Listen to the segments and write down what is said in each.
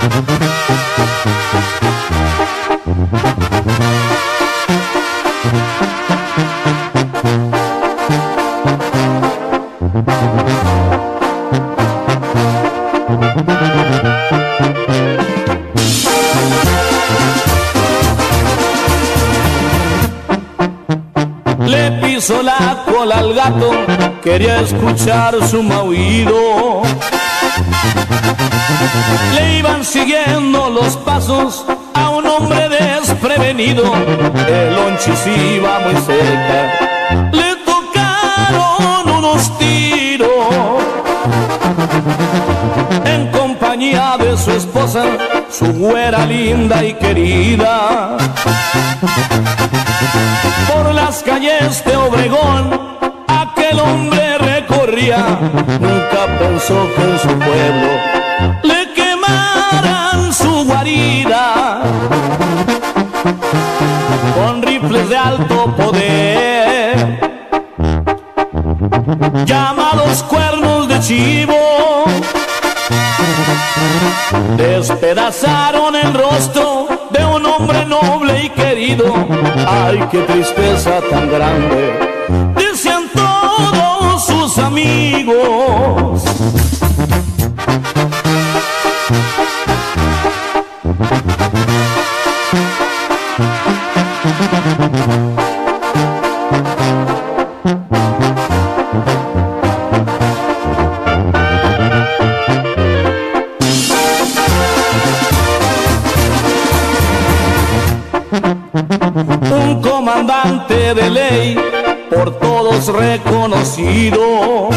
Le pisó la cola al gato, quería escuchar su maullido. Le iban siguiendo los pasos a un hombre desprevenido. El lonchis iba muy cerca, le tocaron unos tiros. En compañía de su esposa, su güera linda y querida. Por las calles de Obregón aquel hombre recorría. Nunca pensó que en su pueblo le quemaran su guarida. Con rifles de alto poder, llamados cuernos de chivo, despedazaron el rostro de un hombre noble y querido. Ay, qué tristeza tan grande, decían todos sus amigos. Un comandante de ley, por todos reconocido,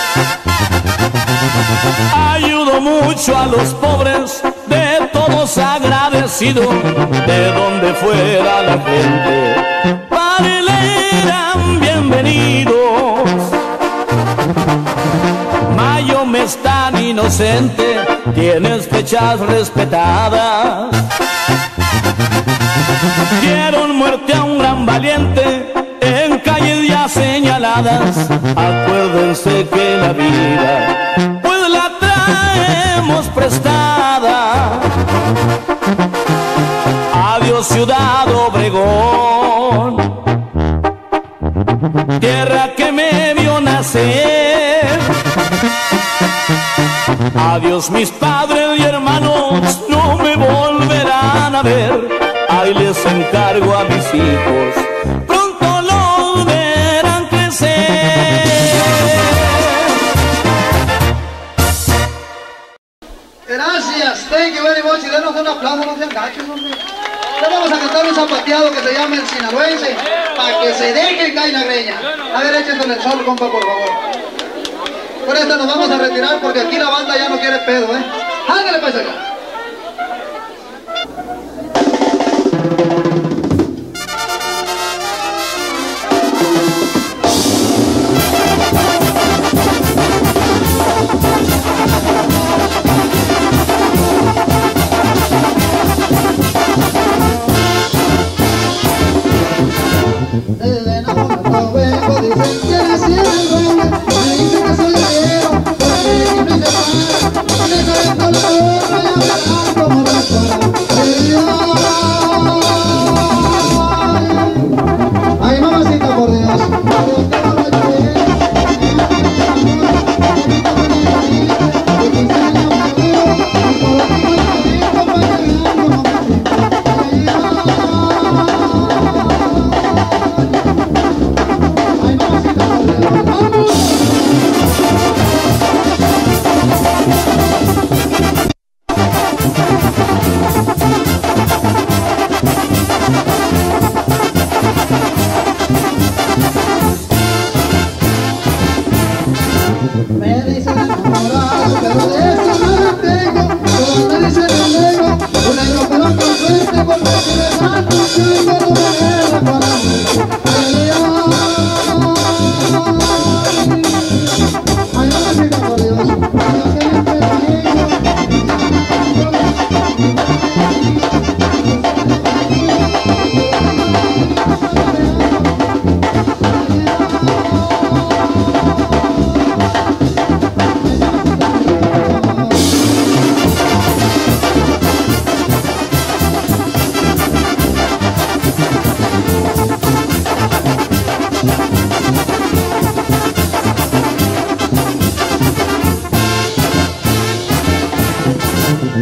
ayudó mucho a los pobres, de todos agradecido. De donde fuera la gente, para él eran bienvenidos. Mayome es tan inocente, tienes fechas respetadas. Dieron muerte a un gran valiente en calles ya señaladas. Acuérdense que la vida pues la traemos prestada. Adiós Ciudad Obregón, tierra que me vio nacer. Adiós mis padres y hermanos, no me volverán a ver. Ahí les encargo a mis hijos, pronto los verán crecer. Gracias, thank you very much. Y denos un aplauso, no sean gachos, hombre. Le vamos a cantar un zapateado que se llama el sinaloense, para que se deje caer la greña. A ver, échese en el sol, compa, por favor. Por esta nos vamos a retirar porque aquí la banda ya no quiere pedo, Ándale pues acá. Desde no vengo, dicen que nací en el dueño, me dicen que soy guerrero, porque el equipo se para, con eso de color,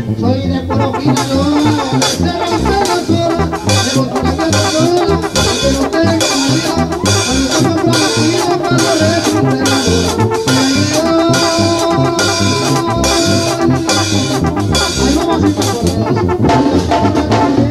Soy de puro Sinaloa, se rompe la sola, de los que sola, que no tengo marido, cuando se compra la tía, cuando resulte la boda. Ay, mamacita por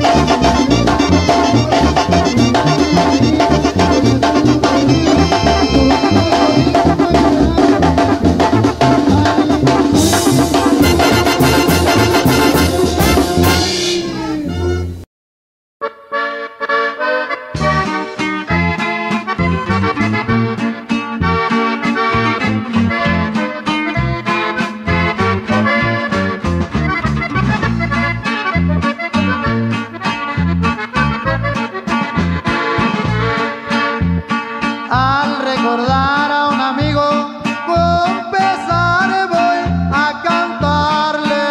Al recordar a un amigo, con pesar voy a cantarle.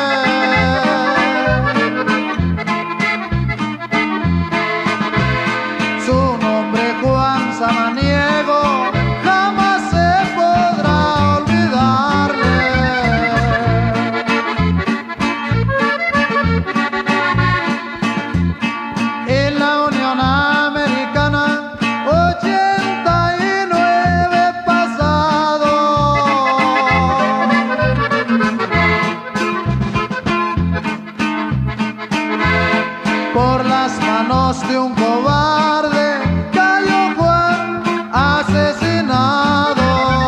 Su nombre Juan Samaniego, jamás se podrá olvidarle. En la Unión Americana 89 pasado, por las manos de un cobarde cayó Juan asesinado.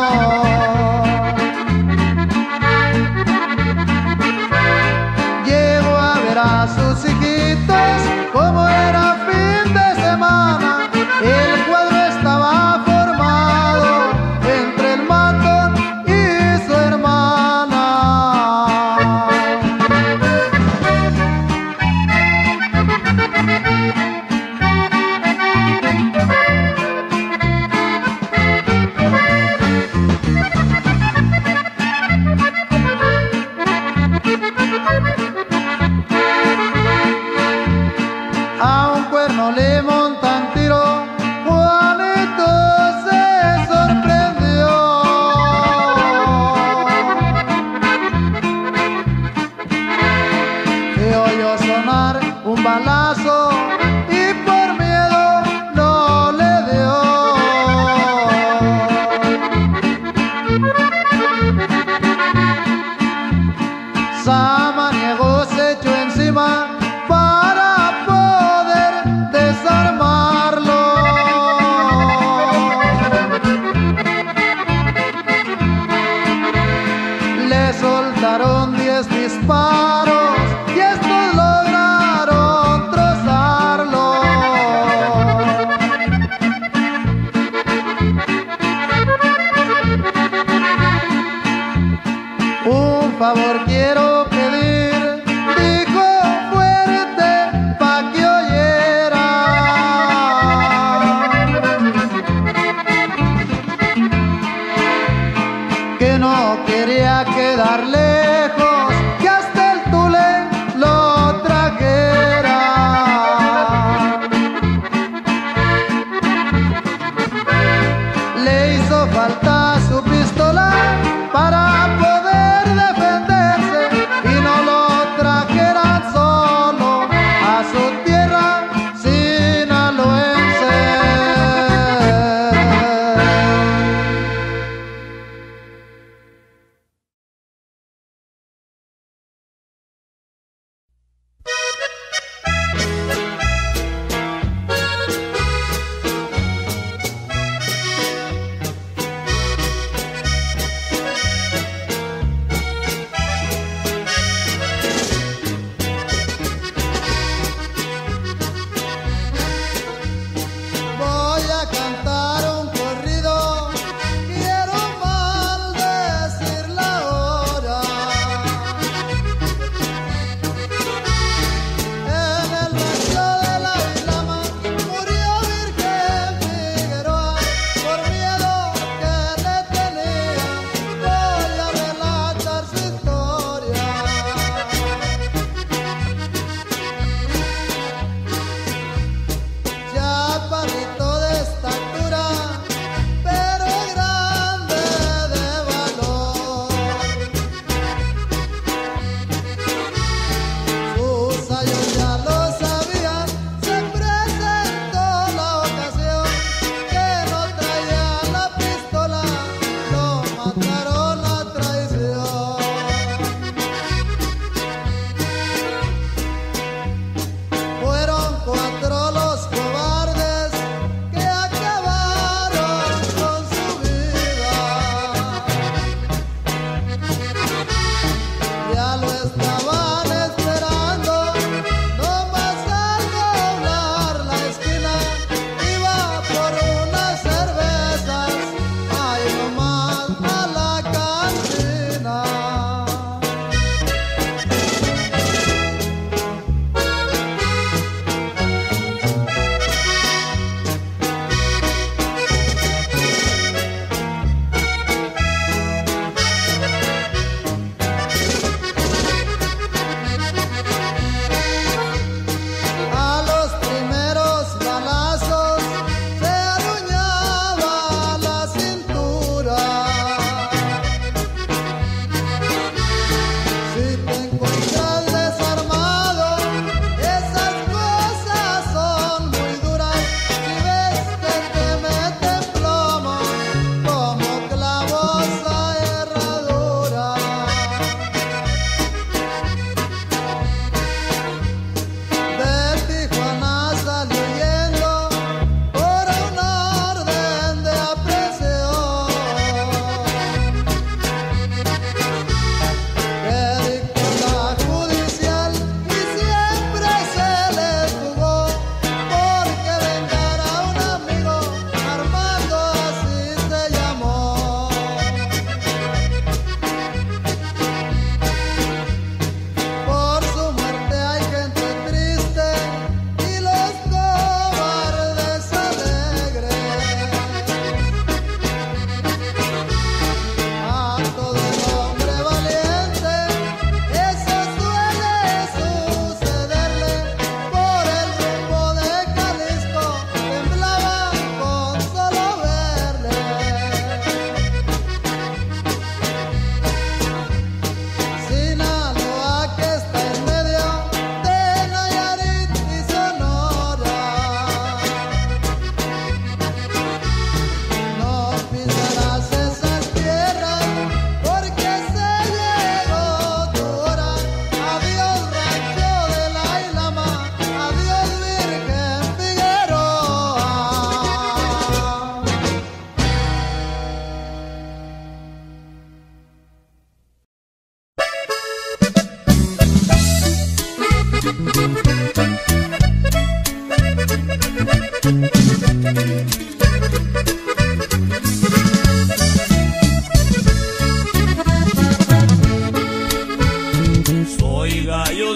Llegó a ver a sus hijitos como era fin de semana. El cuadro estaba formado entre el matón y su hermana. A un cuerno le montan tiro, Juanito se sorprendió. Y oyó sonar un balazo y por miedo no le dio. Samaniego se echó encima para poder desarmarlo. Le soltaron 10 disparos y estos lograron trozarlo. Un favor quiero pedir, dijo, fue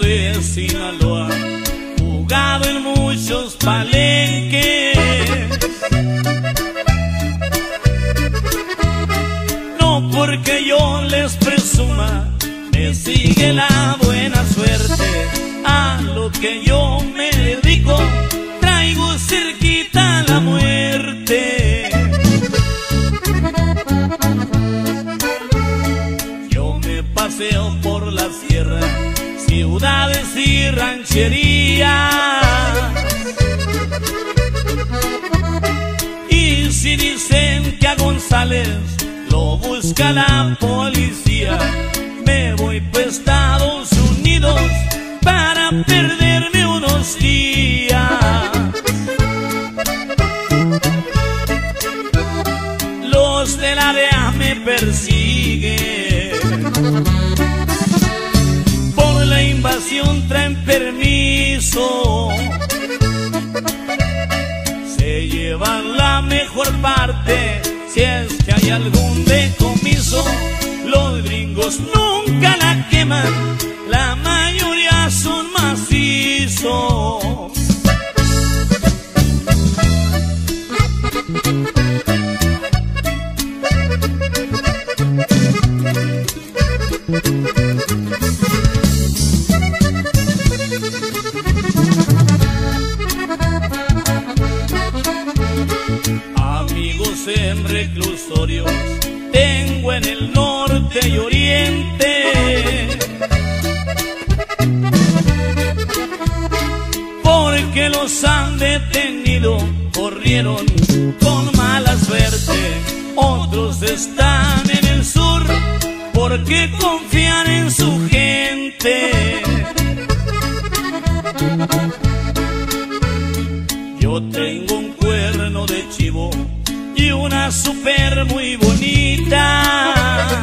de Sinaloa, jugado en muchos palenques. No porque yo les presuma, me sigue la buena suerte. A lo que yo me dedico, traigo cerquita la muerte. Yo me paseo por la sierra, ciudades y rancherías. Y si dicen que a González lo busca la policía, me voy pa' Estados Unidos para perderme unos días. Los de la DEA me persiguen, por la invasión traen permiso. Se llevan la mejor parte, si es que hay algún decomiso. Los gringos nunca la queman, la mayoría son macizos. Amigos en reclusorios tengo en el norte y oriente, porque los han detenido, corrieron con mala suerte. Otros están en el sur porque confían en su gente. Yo tengo un cuerno de chivo y una super muy bonita.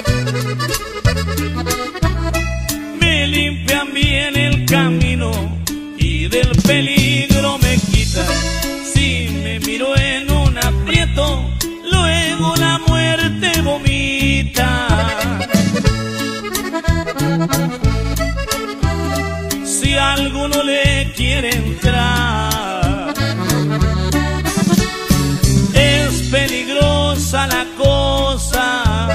Me limpian bien el camino y del peligro me quitan. Si me miro en un aprieto, luego la muerte vomita. Si alguno le quiere entrar, es peligrosa la cosa.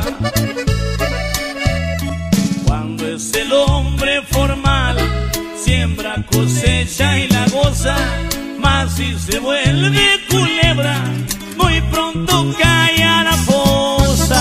Cuando es el hombre formal, siembra, cosecha y la goza. Mas si se vuelve culebra, muy pronto cae a la fosa.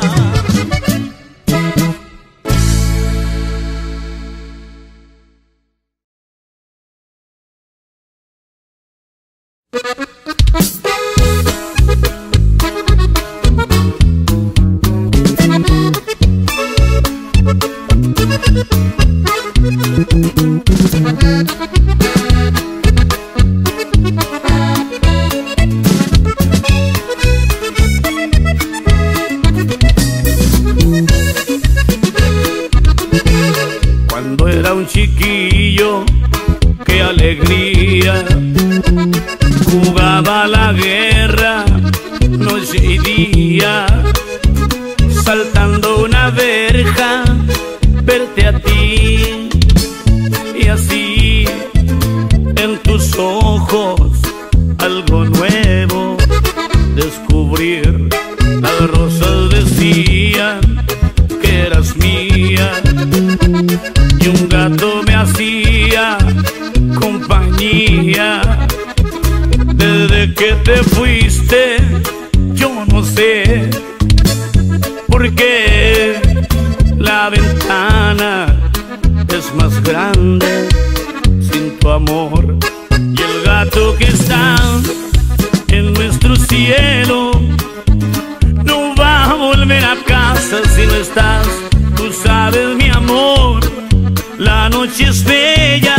Cuando era un chiquillo, qué alegría, jugaba a la guerra noche y día, saltando una verja, verte a ti, y así en tus ojos algo nuevo descubrir. Las rosas decían que eras mía y un gato me hacía compañía. Desde que te fuiste yo no sé por qué la ventana es más grande sin tu amor, y el gato que está en nuestro cielo no va a volver a casa si no estás. Tú sabes, mi amor, la noche es bella,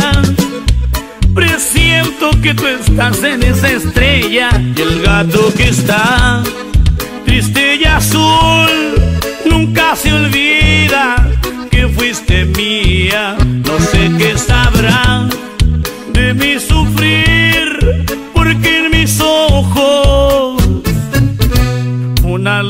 presiento que tú estás en esa estrella, y el gato que está triste y azul nunca se olvida que fuiste mía. No sé qué sabrá de mi sufrir, porque en mis ojos una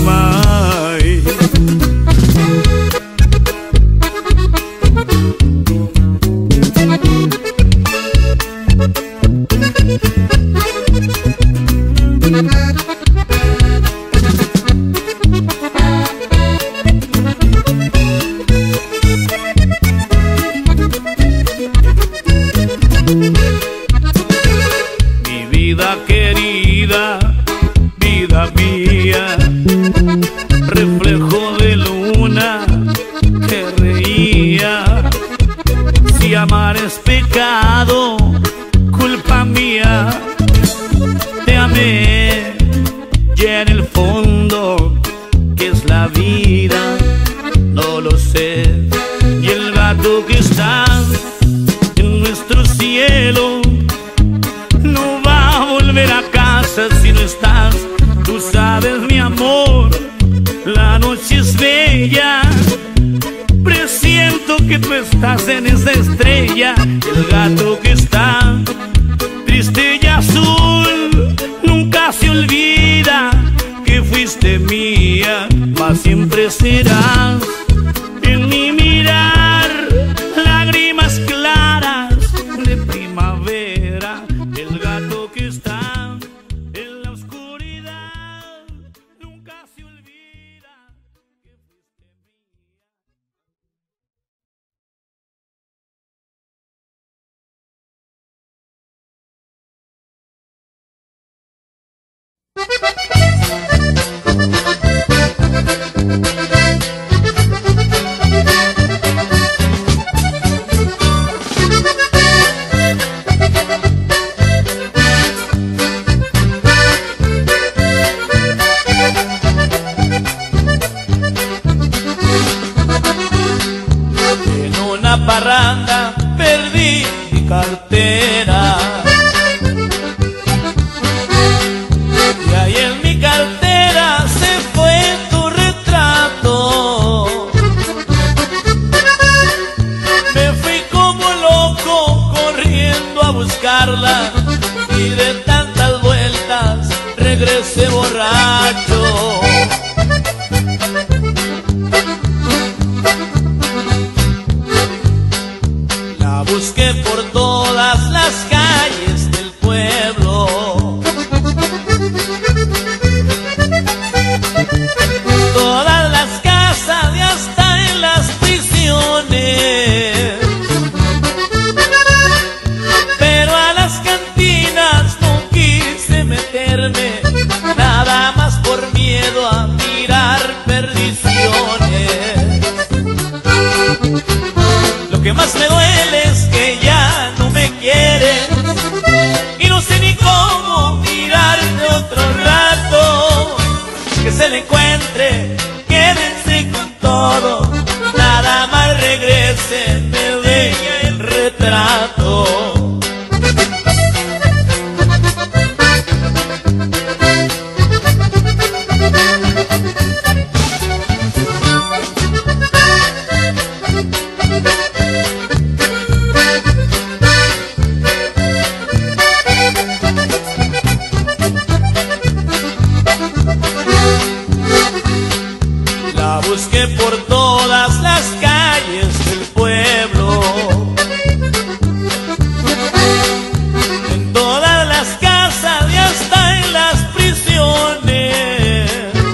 lágrima hay. reflejo de luna que reía. Si amar es pecado, culpa mía, te amé y en el fondo, ¿qué es la vida? No lo sé. Y el gato que está en nuestro cielo no va a volver a casa si no estás. Tú sabes, mi amor, la noche es bella, presiento que tú estás en esa estrella. El gato que está triste y azul nunca se olvida que fuiste mía, mas siempre serás en mi mirar. Lágrimas claras de primavera. El gato que está en la oscuridad nunca se olvida que fuiste mía. En una parranda perdí mi cartera y ahí en mi cartera se fue tu retrato. Me fui como loco corriendo a buscarla y de tantas vueltas regresé borracho. La busqué por todas las calles del pueblo, todas las casas y hasta en las prisiones, pero a las cantinas no quise meterme, nada más por miedo a mirar perdiciones. Lo que más me duele es que ya no me quieres y no sé ni cómo mirarte otro rato. Que se le encuentre, quédense con todo, nada más regrese, me deje el retrato. La busqué por todas las calles del pueblo, en todas las casas y hasta en las prisiones,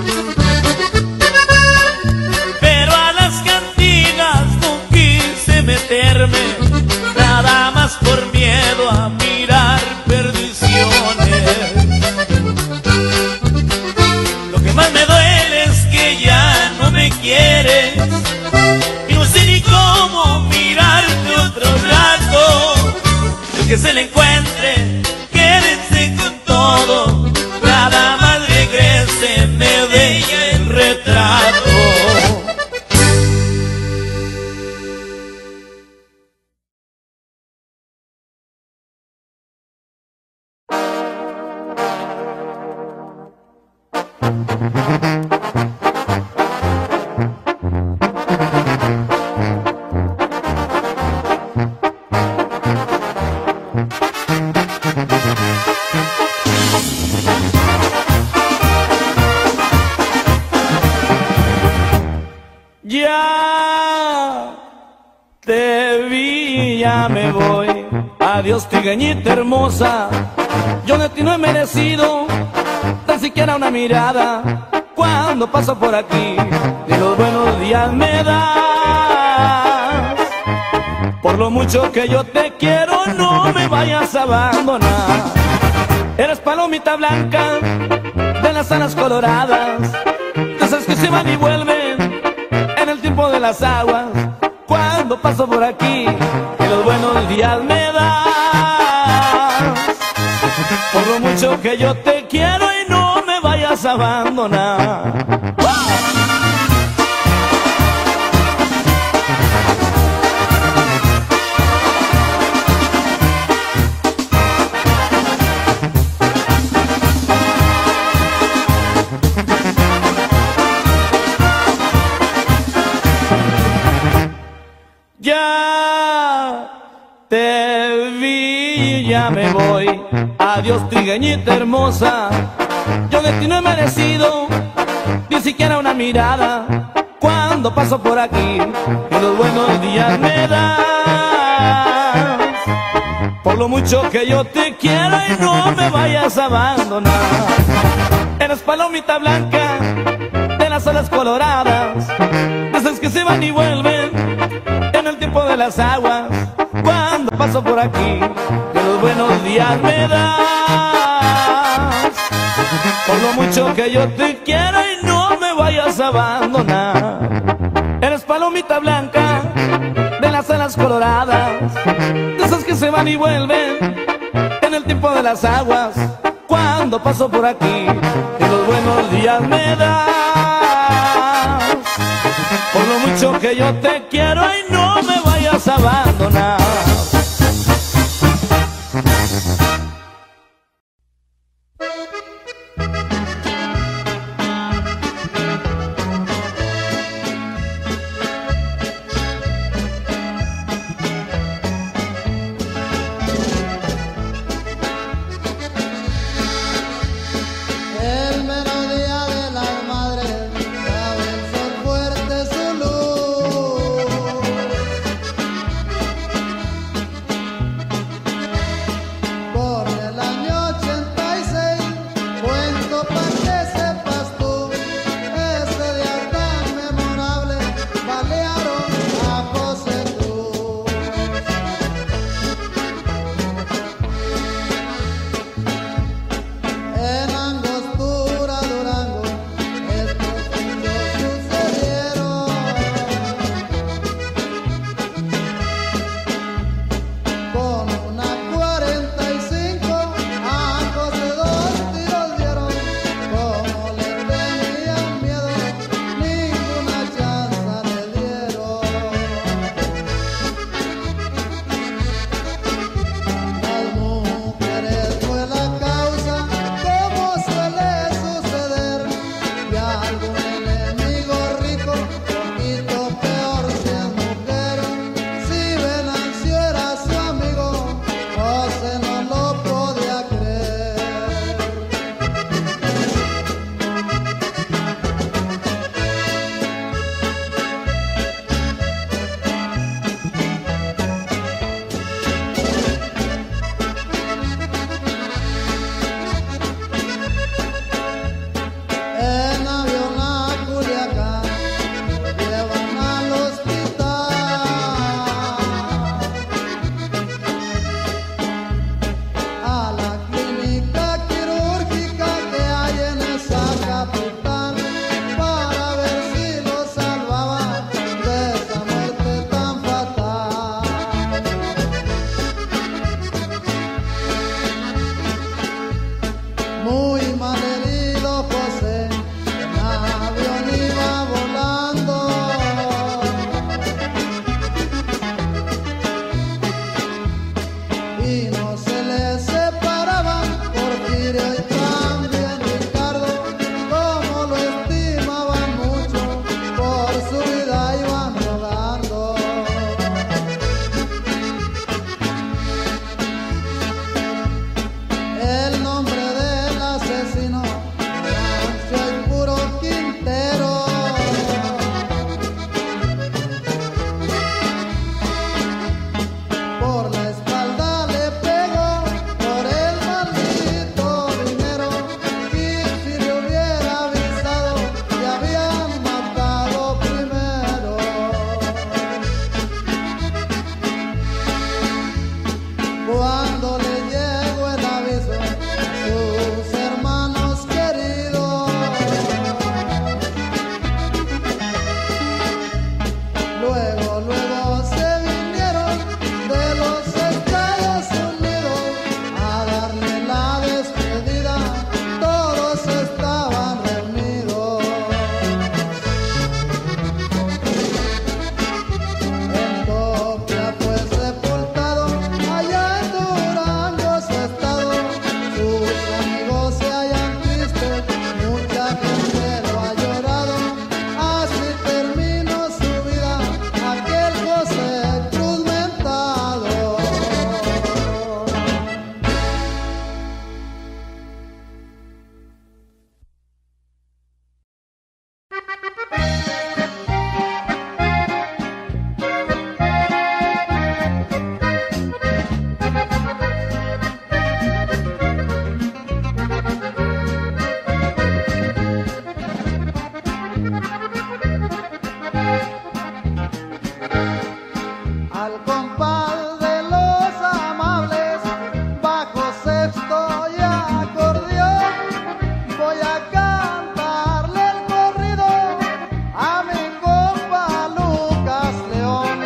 pero a las cantinas no quise meterme, nada más por miedo a mirar perdiciones. Lo que más me duele es que ya no me quieres y no sé ni cómo mirarte otro rato. El que se le encuentre, quédense con todo, nada más regrese, me deje el retrato. Ya te vi ya me voy. Adiós, trigueñita hermosa, yo de ti no he merecido tan siquiera una mirada. Cuando paso por aquí, ni los buenos días me das. Por lo mucho que yo te quiero, no me vayas a abandonar. Eres palomita blanca de las alas coloradas, de esas que se van y vuelven en el tiempo de las aguas. Cuando paso por aquí, que los buenos días me das. Por lo mucho que yo te quiero y no me vayas a abandonar. Ya te vi, ya me voy. Adiós, trigueñita hermosa, yo de ti no he merecido ni siquiera una mirada. Cuando paso por aquí, y los buenos días me das. Por lo mucho que yo te quiero y no me vayas a abandonar. Eres palomita blanca de las alas coloradas, de esas que se van y vuelven en el tiempo de las aguas. Cuando paso por aquí, de los buenos días me das. Por lo mucho que yo te quiero y no me vayas a abandonar. Eres palomita blanca de las alas coloradas, de esas que se van y vuelven en el tiempo de las aguas. Cuando paso por aquí, de los buenos días me das. Por lo mucho que yo te quiero y no me vayas a abandonar. El melodía de las madres sabe el sol fuerte su luz. cuando le llegó el aviso a sus hermanos queridos. Luego se vinieron de los Estados Unidos a darle la despedida, todos estaban reunidos. En Topia fue sepultado, allá en Durango su estado, sus amigos se hallan tristes, mucha gente lo ha llorado, así terminó su vida aquel José Cruz Mentado. Al compás de los amables, bajo sexto y acordeón, voy a cantarle el corrido a mi compa Lucas León.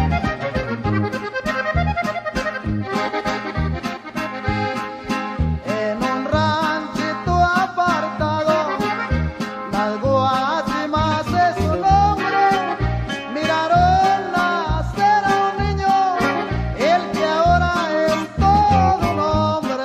En un ranchito apartado, las guachimas de su nombre miraron nacer a un niño, el que ahora es todo un hombre.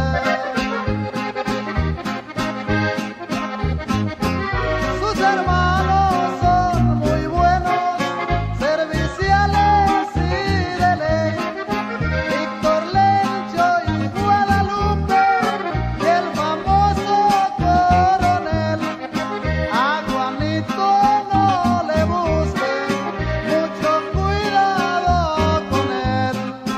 Sus hermanos son muy buenos, serviciales y de ley. Víctor Lencho y Guadalupe y el famoso coronel. A Juanito no le busque, mucho cuidado con él.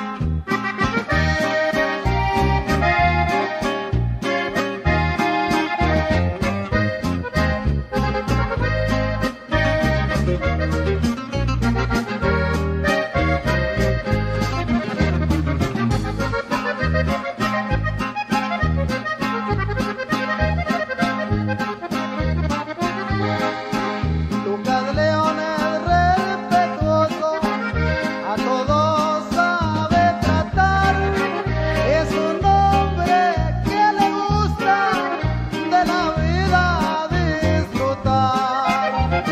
Lucas León es respetuoso, a todos sabe tratar, es un hombre que le gusta de la vida disfrutar.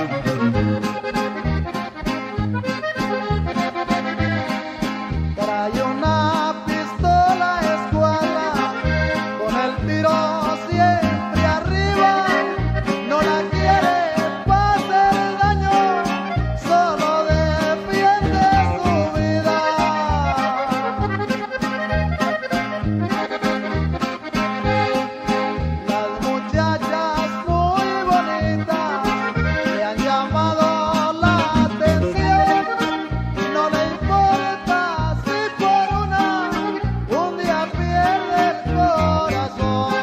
Trae una pistola escuadra, con el tiro siempre arriba, no la quiere pa' hacer daño, solo defiende su vida. Las muchachas muy bonitas le han llamado la atención, no le importa si por un día pierde el corazón.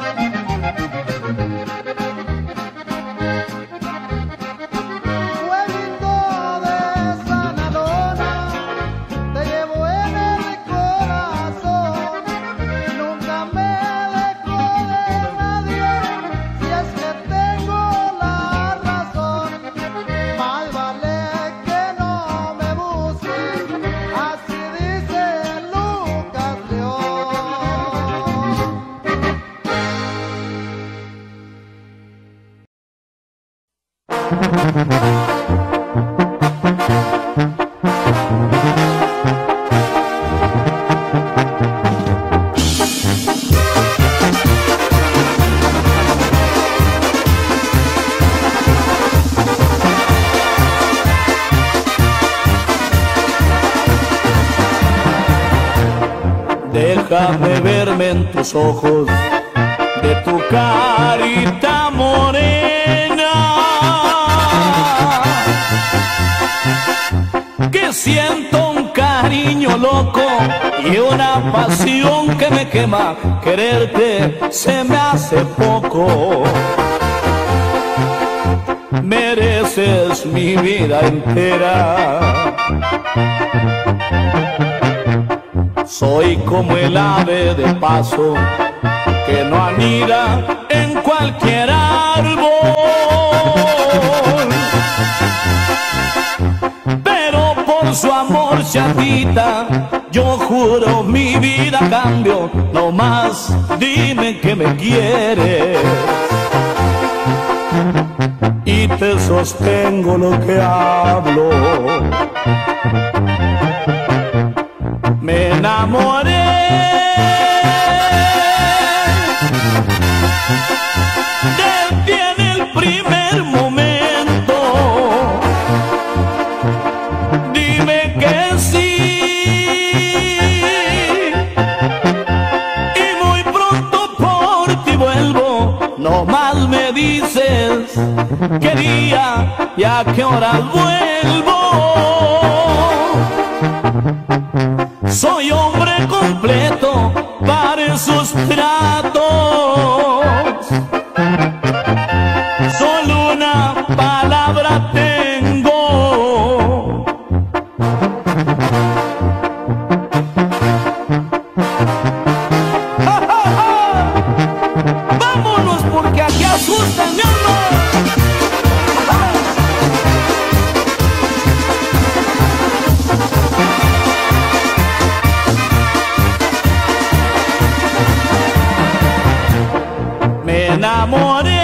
Fueguito de Sanalona, te llevo en el corazón, nunca me dejo de nadie, si es que tengo la razón. Más vale que no me busques, así dice Lucas León. Déjame verme en tus ojos, de tu carita morena, que siento un cariño loco y una pasión que me quema. Quererte se me hace poco. Mereces mi vida entera. Soy como el ave de paso que no anida en cualquier árbol, pero por su amor, chatita, yo juro mi vida a cambio. No más dime que me quieres y te sostengo lo que hablo. Me enamoré de ti en el primer momento. Dime que sí y muy pronto por ti vuelvo. No más me dices qué día y a qué hora vuelvo. Soy hombre completo para esos tratos. Solo una palabra tengo. ¡Ja, ja, ja! Vámonos porque aquí asustan, mi amor. Me enamoré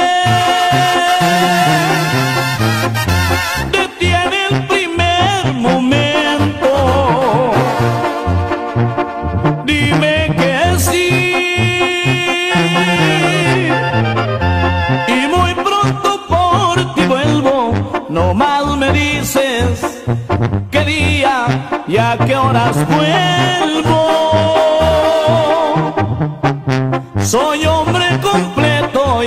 de ti en el primer momento. Dime que sí y muy pronto por ti vuelvo. No más me dices qué día y a qué horas vuelvo. Soy hombre completo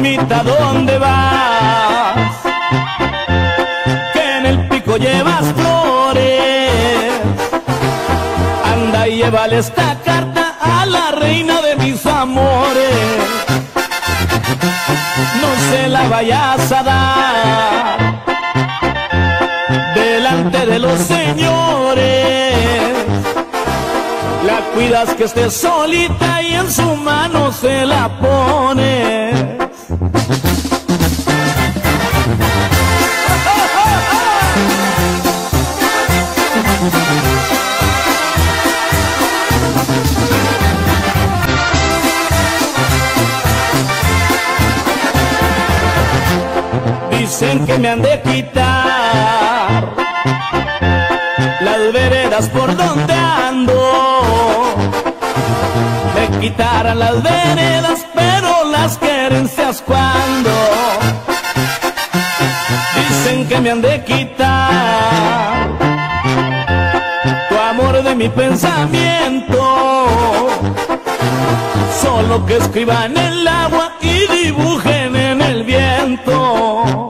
Palomita, ¿dónde vas? Que en el pico llevas flores. Anda y llévale esta carta a la reina de mis amores. No se la vayas a dar delante de los señores. La cuidas que esté solita y en su mano se la pones. Dicen que me han de quitar las veredas por donde ando. Me quitarán las veredas, pero las querencias cuando. Dicen que me han de quitar tu amor de mi pensamiento. Solo que escriban en el agua y dibujen en el viento.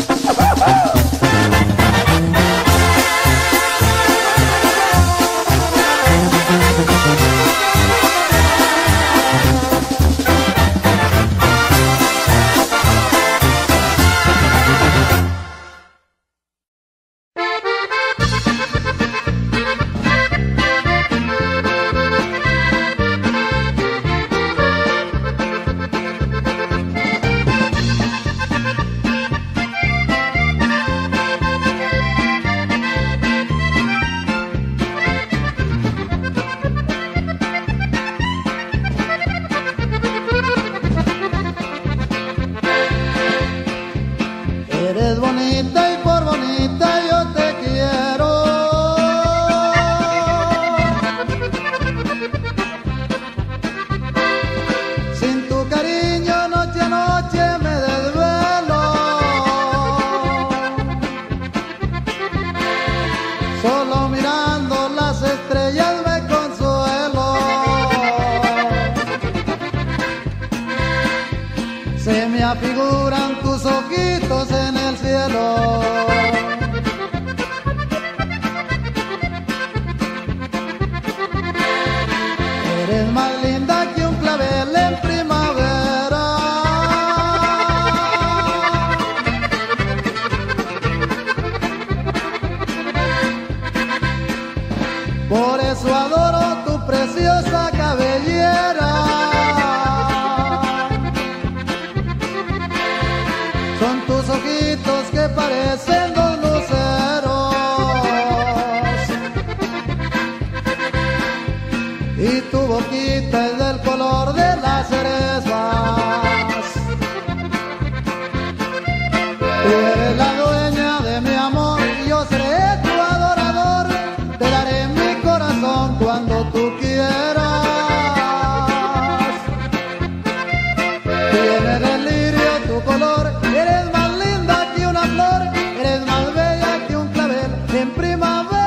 Eres bonita y por bonita yo te quiero. Sin tu cariño noche a noche me desvelo. Solo mirando las estrellas me consuelo. Se me afiguran tus ojitos en el cielo. Eres más linda que un clavel en primavera. Por eso adoro tu preciosa cabellera. Son tus ojitos que parecen dos luceros y tu boquita es del color de las cerezas. Tú eres la dueña de mi amor y yo seré tu adorador. Te daré mi corazón cuando tú quieras. Tiene delirio tu color. Eres más linda que una flor, eres más bella que un clavel en primavera.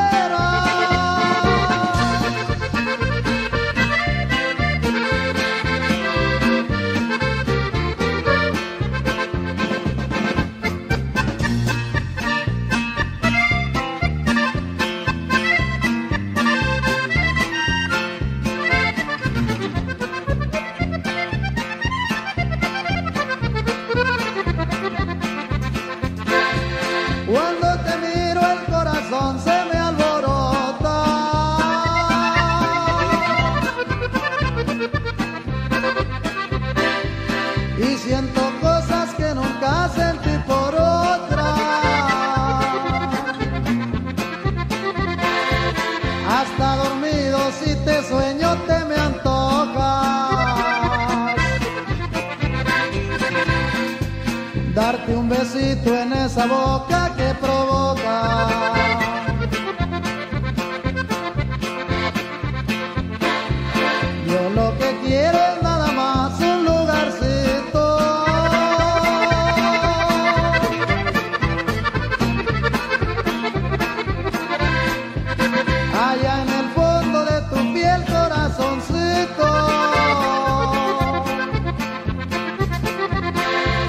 Cuando te miro el corazón se me alborota. Y siento cosas que nunca sentí por otra. Hasta dormido si te sueño te me antojas. Darte un besito en esa boca que provoca. Yo lo que quiero es nada más un lugarcito allá en el fondo de tu piel, corazoncito.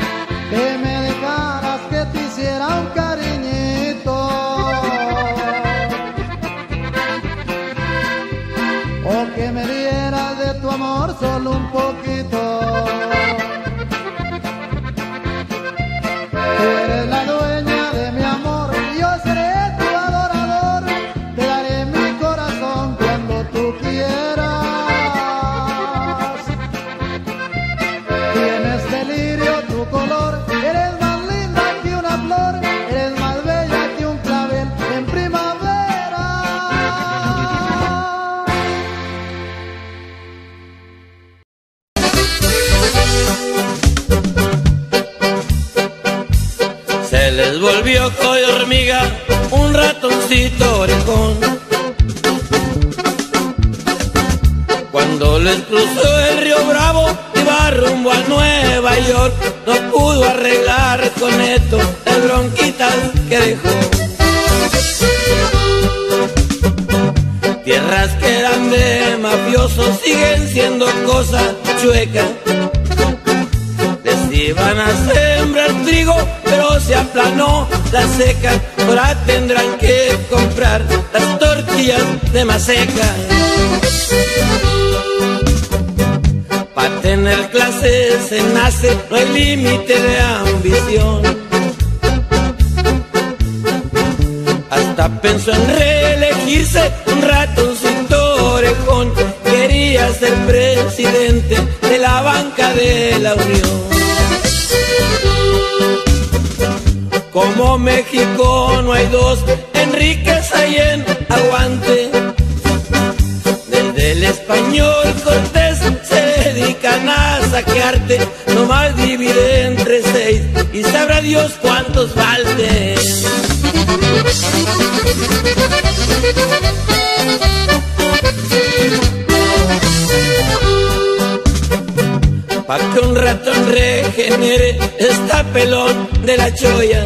un ratoncito orejón. Cuando les cruzó el río Bravo, iba rumbo a Nueva York. No pudo arreglar con esto las bronquitas que dejó. Tierras que eran de mafiosos siguen siendo cosa chueca. Les iban a sembrar trigo, pero se aplanó la seca. Ahora tendrán que comprar las tortillas de maseca. Para tener clase se nace, no hay límite de ambición. Hasta pensó en reelegirse, un ratoncito orejón. Quería ser presidente de la banca de la Unión. Como México no hay dos, en riqueza y en aguante. Desde el español Cortés se dedican a saquearte. Nomás divide entre 6 y sabrá Dios cuántos falten. Pa' que un ratón regenere, está pelón de la cholla.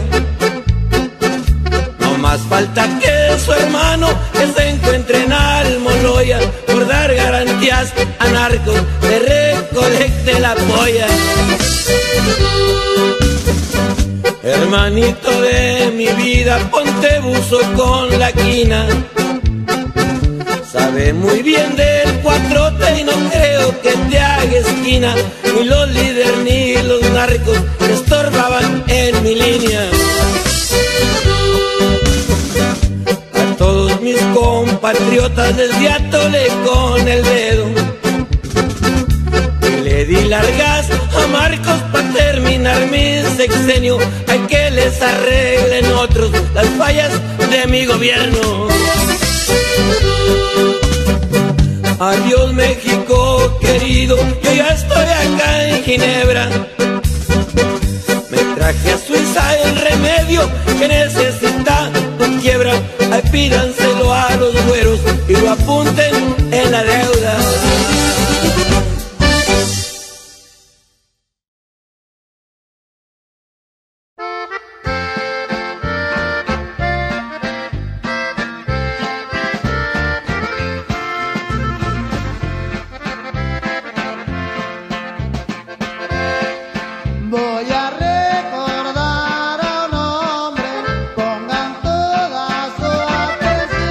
No más falta que su hermano que se encuentre en Almoloya. Por dar garantías a narcos le recolecte la polla. Hermanito de mi vida, ponte buzo con la quina. Sabe muy bien del cuatrote y no creo que te haga esquina. Ni los líderes ni los narcos me estorbaban en mi línea. A todos mis compatriotas les atole con el dedo. Y le di largas a Marcos para terminar mi sexenio. Hay que les arreglen otros las fallas de mi gobierno. Adiós México querido, yo ya estoy acá en Ginebra. Me traje a Suiza el remedio que necesita tu quiebra. Ahí pídanselo a los güeros y lo apunten en la deuda. Voy a recordar a un hombre, pongan toda su atención.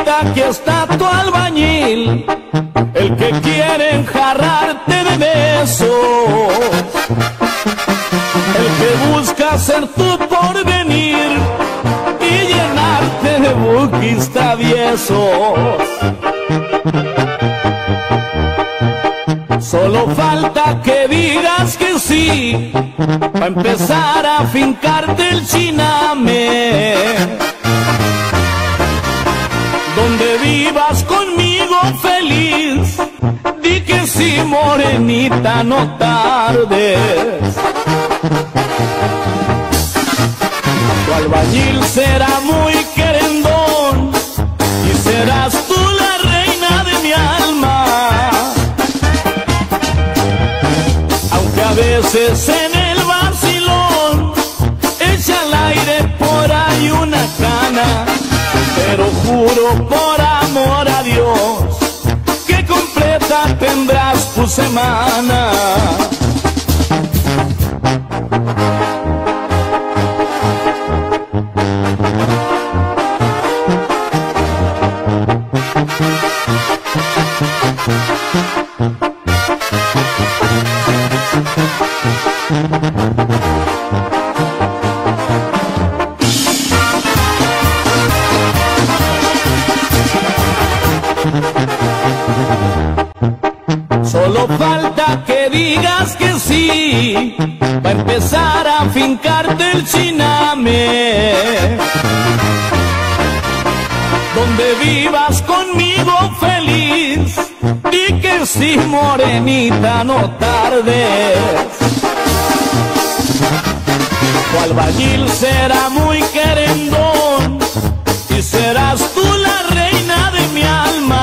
mira, aquí está tu albañil, el que quiere enjarrarte de besos, el que busca ser tu porvenir y llenarte de buquis traviesos. Solo falta que digas que sí, pa' empezar a fincarte el chiname, donde vivas conmigo feliz. Di que sí, morenita, no tardes. Tu albañil será muy querendón y serás tú la reina de mi alma. Aunque a veces en el vacilón echa al aire por ahí una cana, pero juro por amor a Dios que completa tendrás tu semana. Solo falta que digas que sí, pa' empezar a fincarte el chiname, donde vivas conmigo feliz. Di que sí, morenita, no tardes. Tu albañil será muy querendón y serás tú la reina de mi alma.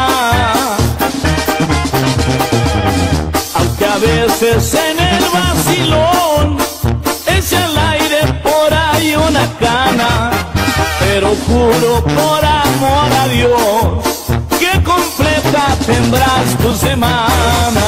Aunque a veces en el vacilón echa al aire por ahí una cana, pero juro por amor a Dios que completa tendrás tu semana.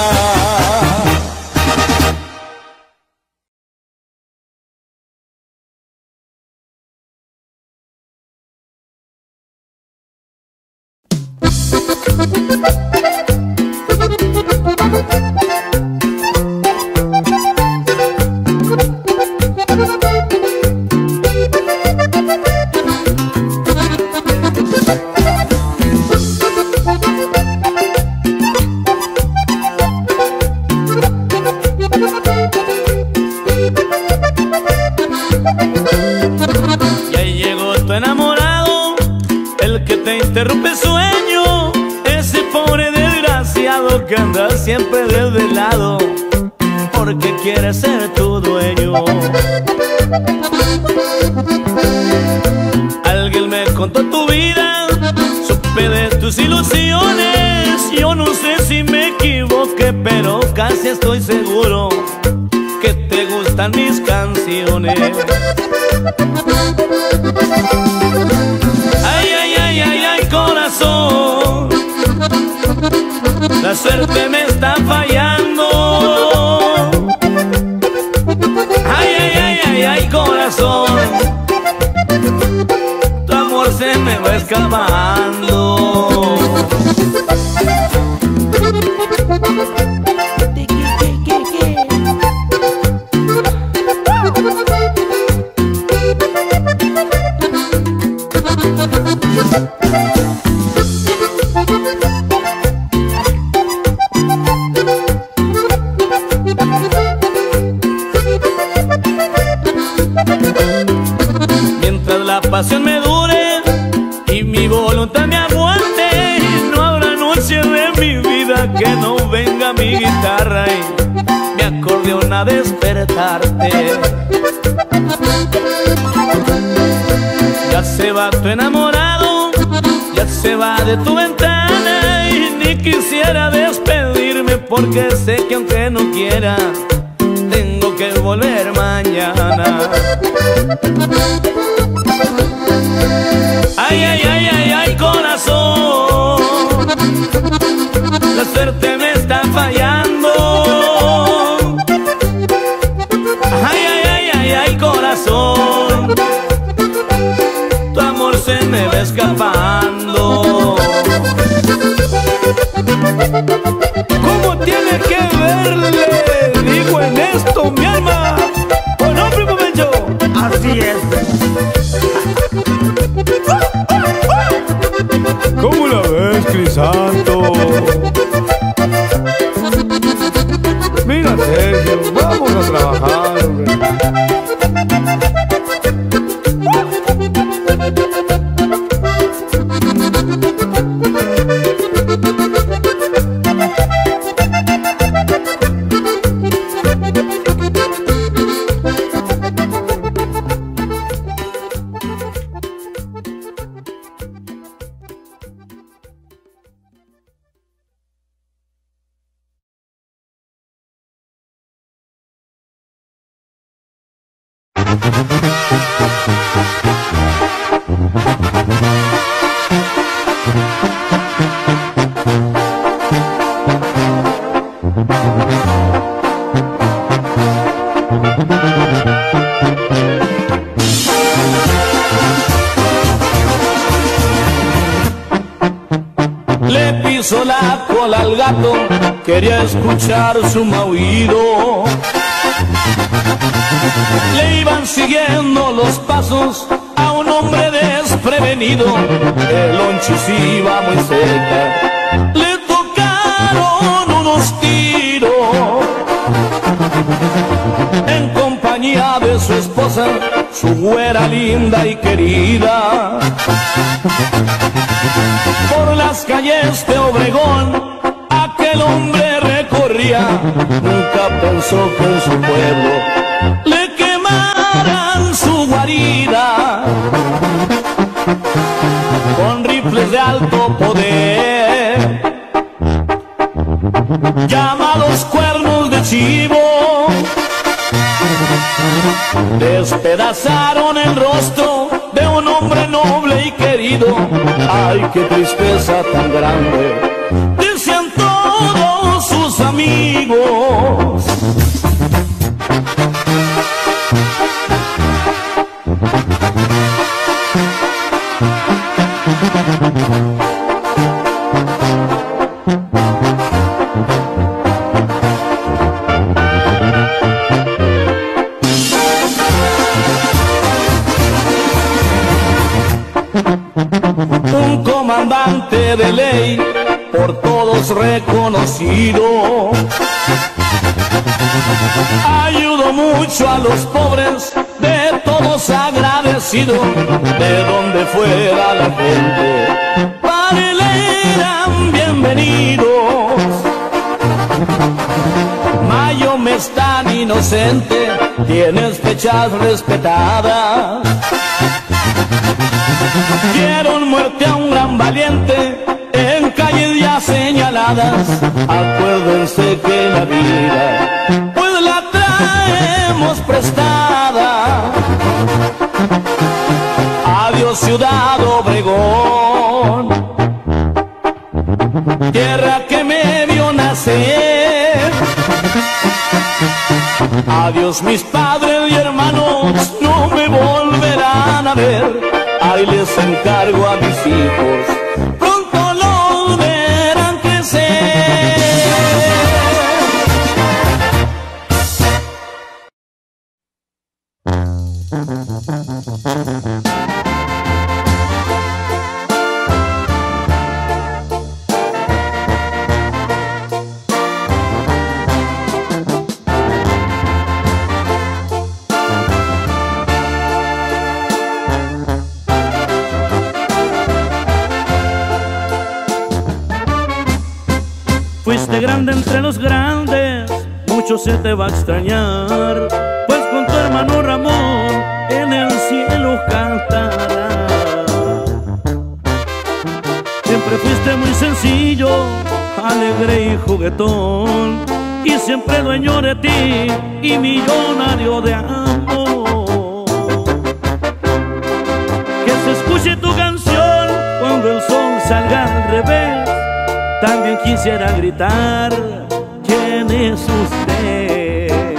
Ya llegó tu enamorado, el que te interrumpe el sueño, ese pobre desgraciado que anda siempre desvelado porque quiere ser tu dueño. Alguien me contó tu vida, supe de tus ilusiones. Yo no sé si me equivoqué, pero casi estoy seguro que te gustan mis canciones. Ay, ay, ay, ay, ay, corazón, la suerte me está fallando. Ay, ay, ay, ay, ay, corazón, tu amor se me va escapando. Mientras la pasión me dure y mi voluntad me aguante, no habrá noche de mi vida que no venga mi guitarra y mi acordeón a despertarte. Ya se va tu enamorado, ya se va de tu ventana y ni quisiera despedirme porque sé que aunque no quiera tengo que volver mañana. Ay, ay, ay, ay, ay, corazón, la suerte me está fallando. Ay, ay, ay, ay, ay, corazón, tu amor se me va escapando. ¿Cómo la ves, Crisanto? Mira, Sergio, vamos a trabajar, hombre. Le pisó la cola al gato, quería escuchar su maullido. Le iban siguiendo los pasos a un hombre desprevenido. El lonchis iba muy cerca, le tocaron unos tiros. En compañía de su esposa, su güera linda y querida. Por las calles de Obregón aquel hombre recorría. Nunca pensó que en su pueblo le quemaran su guarida. Con rifles de alto poder, llamados cuernos de chivo, despedazaron el rostro de un hombre noble y querido. Ay, qué tristeza tan grande, decían todos sus amigos. Un comandante de ley, por todos reconocido, ayudó mucho a los pobres, de todos agradecido. De donde fuera la gente, para él eran bienvenidos. Mayo mes tan inocente, tienes fechas respetadas. Dieron muerte a un gran valiente en calles ya señaladas. Acuérdense que la vida pues la traemos prestada. Adiós Ciudad Obregón, tierra que me vio nacer. Adiós mis padres y hermanos, no me volverán a ver. Ahí les encargo a mis hijos, pronto los verán crecer. Fuiste grande entre los grandes, mucho se te va a extrañar, pues con tu hermano Ramón en el cielo cantará. Siempre fuiste muy sencillo, alegre y juguetón, y siempre dueño de ti y millonario de amor. Que se escuche tu canción cuando el sol salga al revés. También quisiera gritar, ¿quién es usted?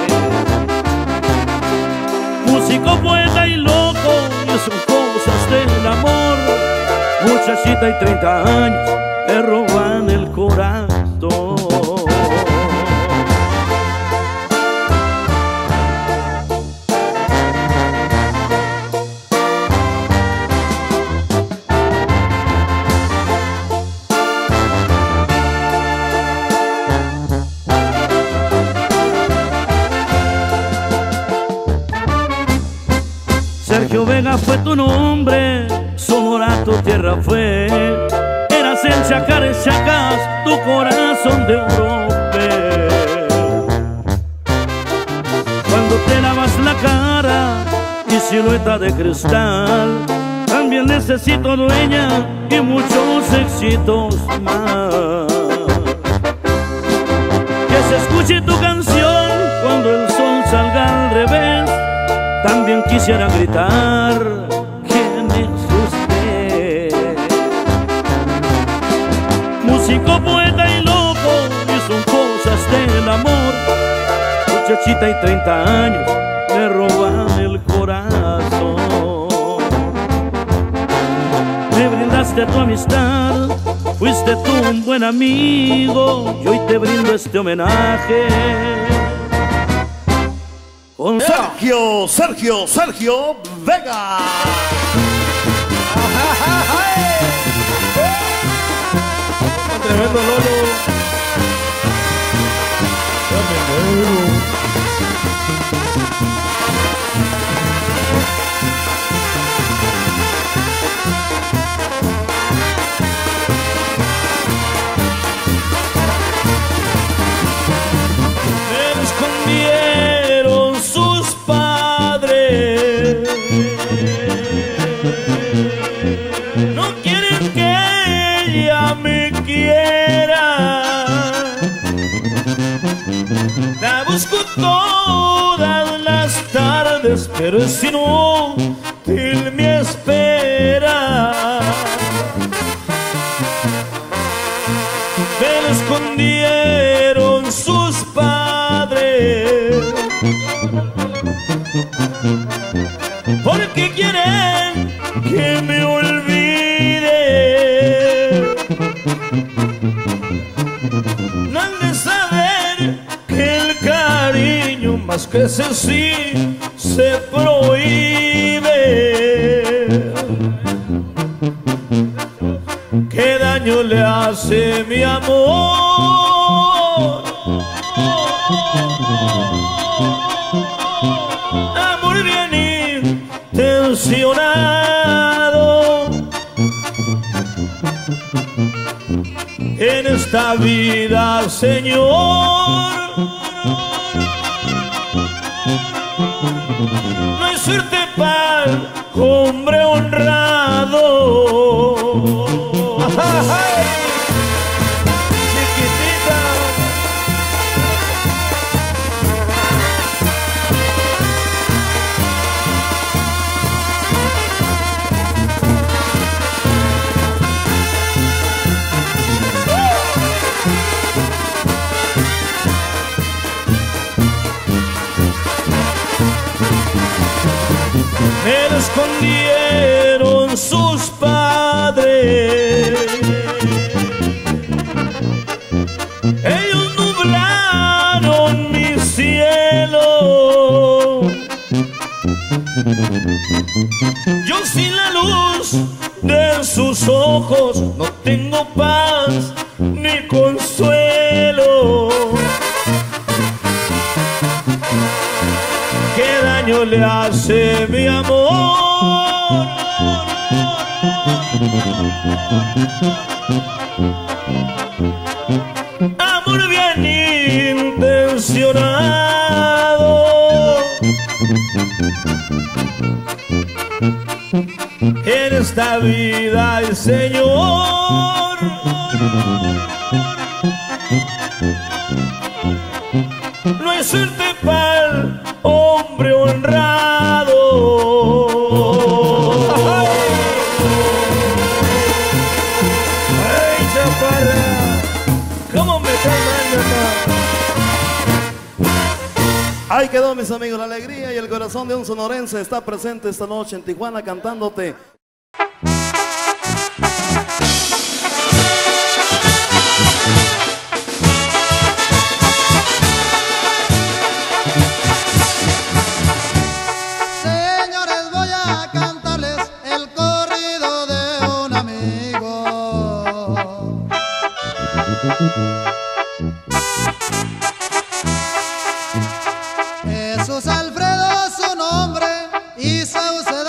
Músico, poeta y loco, son cosas del amor. Muchachita y 30 años te roban el corazón. Sergio Vega fue tu nombre, Sonora tu tierra fue. Eras el Chacares Chacas, tu corazón de europeo. Cuando te lavas la cara y silueta de cristal, también necesito dueña y muchos éxitos más. Que se escuche tu canción cuando el sol salga al revés. También quisiera gritar, ¿quién es usted? Músico, poeta y loco, y son cosas del amor. Muchachita y 30 años me roban el corazón. Me brindaste tu amistad, fuiste tú un buen amigo, y hoy te brindo este homenaje. Con Sergio Vega. Tremendo Lolo. La busco todas las tardes, pero es inútil mi espera. Me la escondieron sus padres, porque quieren que me olvide. No han de saber que el cariño más crece si se prohíbe. ¿Qué daño le hace mi amor? Amor bien intencionado. En esta vida, Señor, no hay suerte para el hombre honrado. ¡Ay, chiquitita! Me lo escondieron sus padres. Ellos nublaron mi cielo. Yo sin la luz de sus ojos no tengo paz ni consuelo. ¿Qué daño le hace mi amor? Amor bien intencionado. En esta vida, el Señor, no hay suerte para el hombre honrado. ¡Ay, chaparra! ¿Cómo me cae mal, mamá? Ahí quedó, mis amigos, la alegría y el corazón de un sonorense está presente esta noche en Tijuana cantándote. Jesús Alfredo su nombre y Saucedo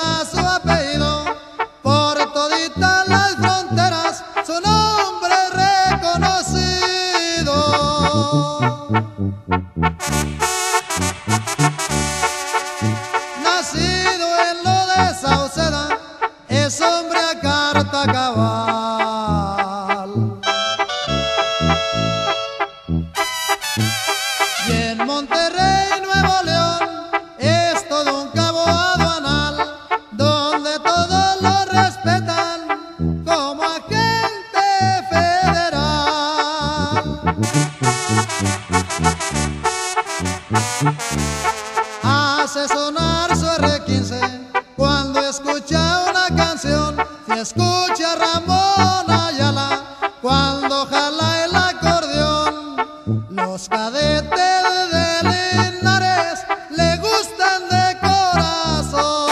escucha una canción, si escucha a Ramón Ayala cuando jala el acordeón. Los cadetes de Linares le gustan de corazón.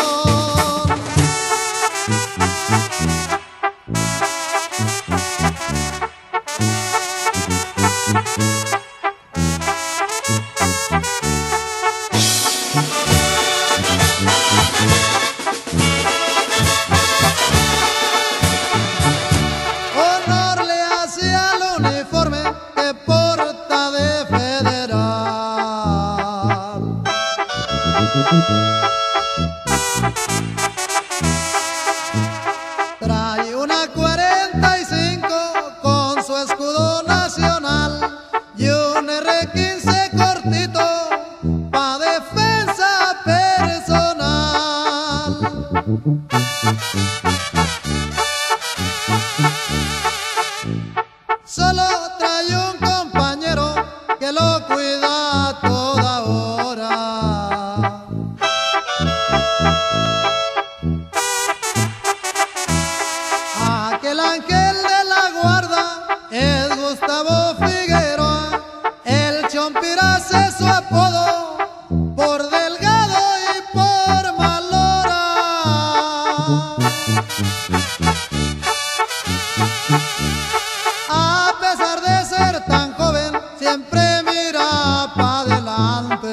Honor le hace al uniforme que porta de federal. Trae una 45 con su escudo nacional y un R15 cortito pa' defensa personal. Solo trae un compañero que lo cuida a toda hora. Aquel ángel de la guarda es Gustavo Figueroa, el Chompiras es su apodo, por delgado y por malora. A pesar de ser tan joven, siempre mira pa' adelante.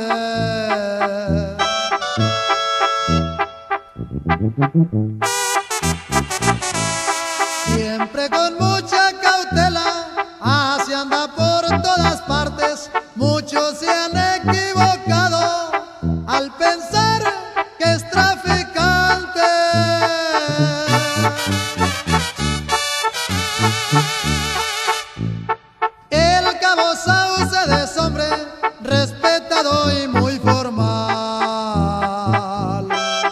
Siempre con mucha cautela, así anda por todas partes. Muchos se han equivocado al pensar que es traficante. El cabo Saucedo es hombre respetado y muy formal.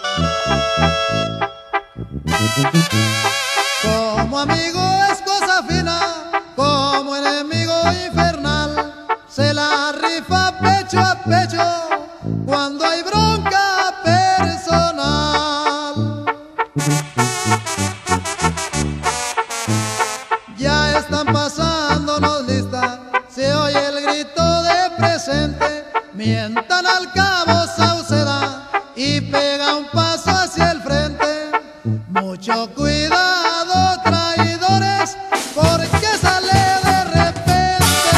Como amigo es cosa fina, como enemigo infernal. Se la rifa pecho a pecho cuando hay bronca personal. Ya están pasándonos lista, se oye el grito de presente. Mientan al cabo Sauceda y pega un paso hacia el frente. Mucho cuidado, traidores, porque sale de repente.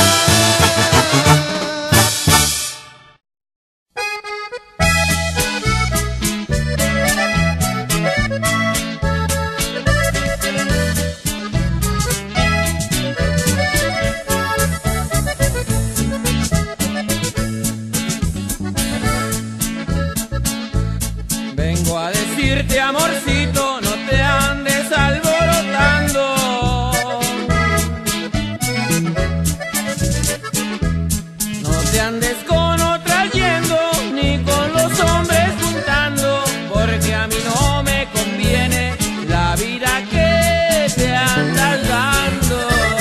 Vengo a decirte, amorcito, no te andes alborotando. No te andes con otra yendo, ni con los hombres juntando, porque a mí no me conviene la vida que te andas dando.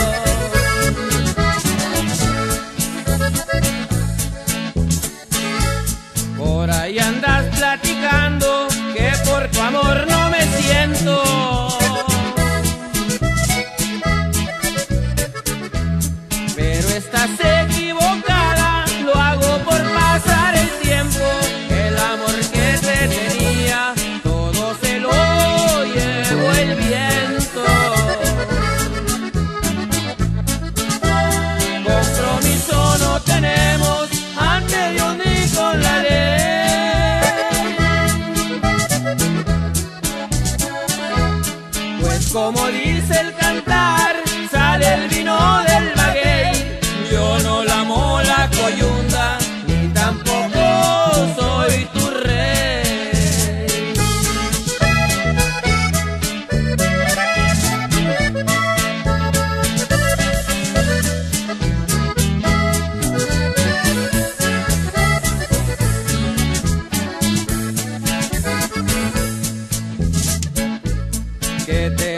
Por ahí andas platicando que por tu amor no me siento. Pero estás equivocada, lo hago por pasar el tiempo. El amor que te tenía, todo se lo llevó el viento. Compromiso no tenemos ante Dios ni con la ley. Como dice el cantar, sale el vino del maguey. Yo no lamo la coyunda, ni tampoco soy tu rey. Que te